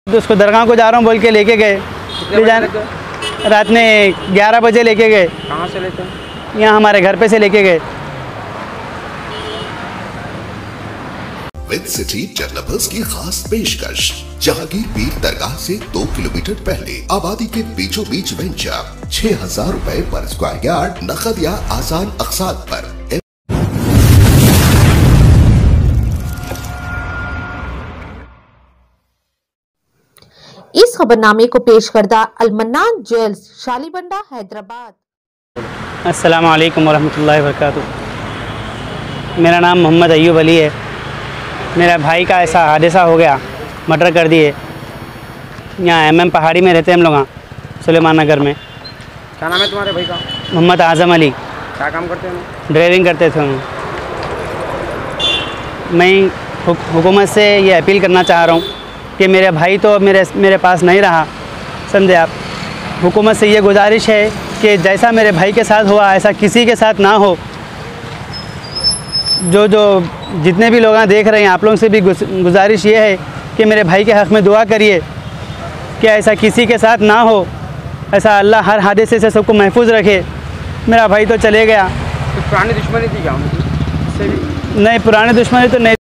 तो उसको दरगाह को जा रहा हूँ बोल के लेके गए। रात में 11 बजे लेके गए। कहाँ से लेते हैं? यहाँ हमारे घर पे से लेके गए। विद सिटी डेवलपर्स की खास पेशकश, जहांगीर पीर दरगाह से 2 किलोमीटर पहले आबादी के बीचों बीच वेंचर 6,000 रुपए पर स्क्वायर यार्ड, नकद या आसान अक़सात पर। इस खबरनामे को पेश करदा अल-मन्नान ज्वेल्स, शालीबंडा, हैदराबाद। अस्सलामु अलैकुम वरहमतुल्लाहि वबरकातुहू। मेरा नाम मोहम्मद अय्यूब अली है। मेरा भाई का ऐसा हादसा हो गया, मर्डर कर दिए। यहाँ MM पहाड़ी में रहते हैं हम लोग, सुलेमान नगर में। क्या नाम है तुम्हारे भाई का? मोहम्मद आज़म अली। क्या काम करते हैं? ड्राइविंग करते थे हम। मैं हुकूमत से ये अपील करना चाह रहा हूँ कि मेरे भाई तो मेरे पास नहीं रहा, समझे आप। हुकूमत से ये गुजारिश है कि जैसा मेरे भाई के साथ हुआ ऐसा किसी के साथ ना हो। जो जितने भी लोग देख रहे हैं, आप लोगों से भी गुजारिश ये है कि मेरे भाई के हक़ में दुआ करिए कि ऐसा किसी के साथ ना हो। ऐसा अल्लाह हर हादसे से सबको महफूज रखे। मेरा भाई तो चले गया। तो पुरानी दुश्मनी थी क्या उनकी? नहीं, पुरानी दुश्मनी तो नहीं